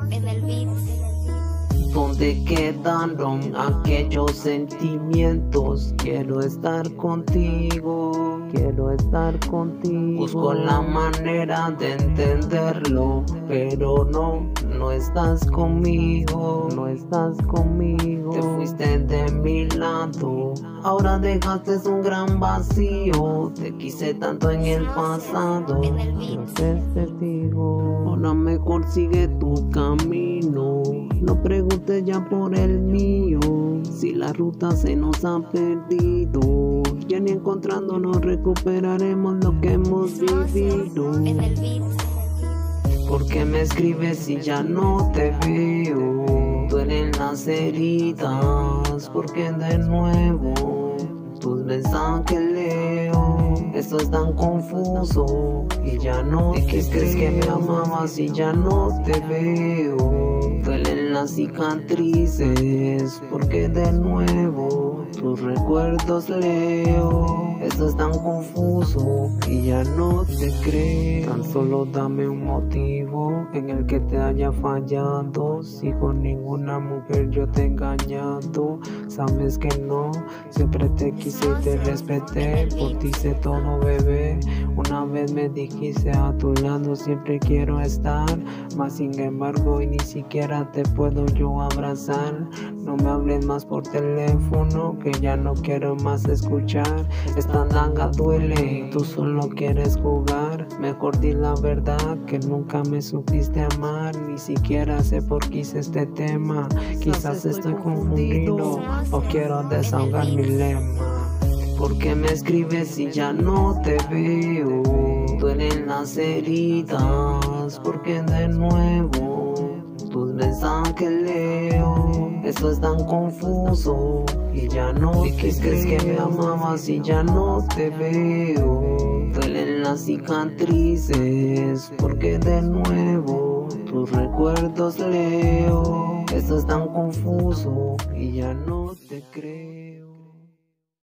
en el beat. ¿Dónde quedaron aquellos sentimientos? Quiero estar contigo, quiero estar contigo. Busco la manera de entenderlo, pero no estás conmigo, no estás conmigo. Te fuiste de mi lado, ahora dejaste un gran vacío. Te quise tanto en el pasado, Dios es testigo. Ahora mejor sigue tu camino, no preguntes ya por el mío. Si la ruta se nos ha perdido, ya ni encontrándonos recuperaremos lo que hemos vivido. En el beat. ¿Por qué me escribes si ya no te veo? Duelen las heridas, porque de nuevo tus mensajes leo. Esto es tan confuso y ya no te crees que me amabas y ya no te veo. Duelen las cicatrices, porque de nuevo tus recuerdos leo. Esto es tan confuso y ya no te creo. Tan solo dame un motivo en el que te haya fallado. Si con ninguna mujer yo te he engañado, sabes que no, siempre te quise y te respeté. Por ti sé todo, bebé. Una vez me dijiste a tu lado siempre quiero estar, mas sin embargo y ni siquiera te puedo yo abrazar. No me hables más por teléfono, que ya no quiero más escuchar. Esta nanga duele, tú solo quieres jugar. Mejor di la verdad, que nunca me supiste amar. Ni siquiera sé por qué hice este tema. Quizás estoy confundido o quiero desahogar mi lema. ¿Por qué me escribes si ya no te veo? Duelen las heridas, porque de nuevo tus mensajes leo. Esto es tan confuso y ya no te crees que me amabas y ya no te veo. Duelen las cicatrices, porque de nuevo tus recuerdos leo. Esto es tan confuso y ya no te creo.